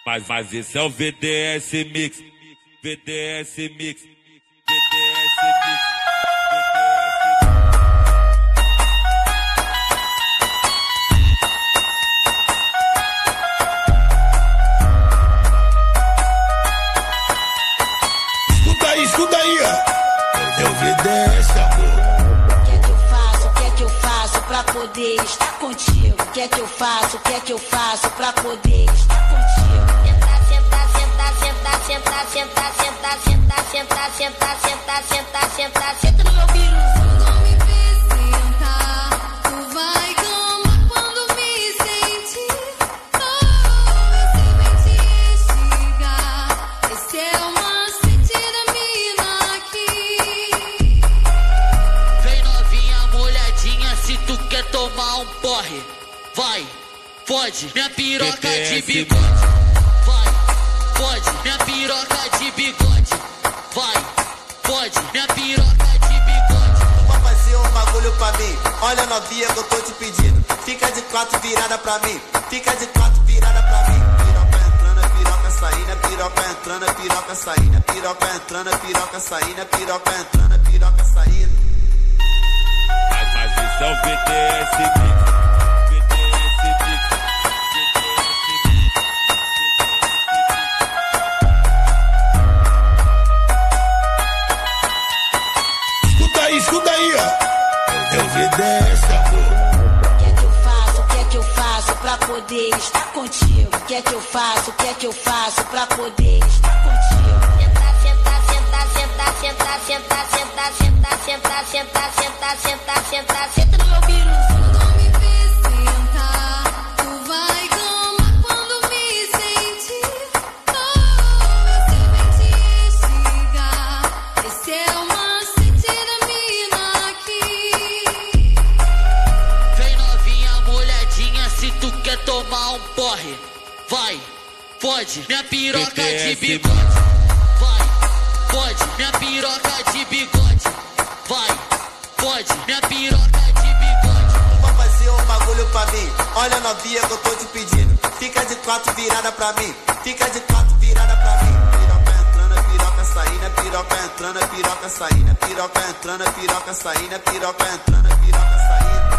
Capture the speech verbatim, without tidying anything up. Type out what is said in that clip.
Mas, mas esse é o V D S Mix, V D S Mix, V D S Mix. Escuta aí, escuta aí, ó. É o V D S, amor. O que é que eu faço, o que é que eu faço pra poder estar contigo? O que é que eu faço, o que é que eu faço pra poder estar contigo? Senta, senta, senta, senta, senta, senta, senta, senta, senta, senta, senta no meu biruzinho. Quando me vê sentar, tu vai clamar quando me sentir. Oh, eu sei bem te instigar. Esse é o macete da mina aqui. Vem novinha, molhadinha, se tu quer tomar um porre. Vai, fode, minha piroca de bigode. Pode, minha piroca de bigode. Vai, pode, minha piroca de bigode. Vai fazer um bagulho pra mim. Olha novinha que eu tô te pedindo. Fica de quatro virada pra mim. Fica de quatro virada pra mim. Piroca entrando, piroca saindo. Piroca entrando, piroca saindo. Piroca entrando, piroca saindo. Piroca entrando, piroca saindo. Mas, mas esse é o V D S Mix, V D S Mix. Escuta aí, ó. É o V D S, amor. O que é que eu faço, o que é que eu faço pra poder estar contigo? O que é que eu faço, o que é que eu faço pra poder estar contigo? Senta, senta, senta, senta, senta, senta, senta, senta, senta, senta, senta, senta, senta no meu biruzinho. Quando me vê sentar, tu vai clamar quando me sentir. Oh, eu sei bem te instigar. Esse é o macete da mina aqui. Vem novinha, molhadinha, se tu quer tomar um porre. Vai, pode, minha piroca de bigode. Vai, pode, minha piroca de bigode. Vai, pode, minha piroca de bigode. Vai fazer um bagulho pra mim. Olha novinha que eu tô te pedindo. Fica de quatro virada pra mim. Fica de quatro virada pra mim. Piroca entrando, piroca saindo. Piroca entrando, piroca saindo. Piroca entrando, piroca saindo. Piroca entrando, piroca saindo.